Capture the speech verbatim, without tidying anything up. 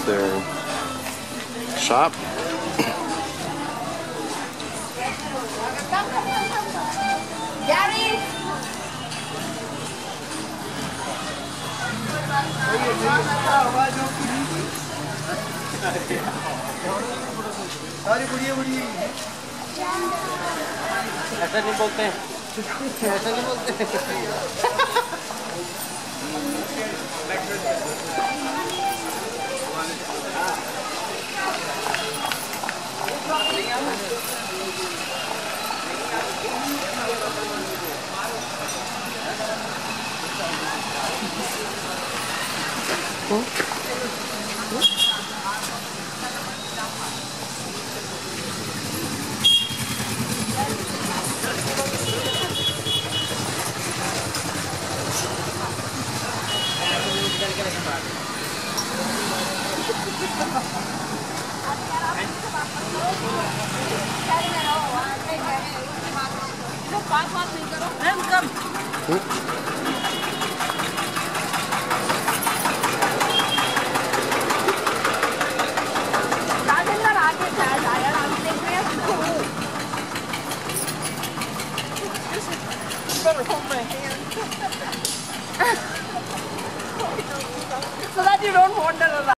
their shop. Gary! ऐसा नहीं बोलते हैं, ऐसा नहीं बोलते Better hold my hand. So that you don't wander around.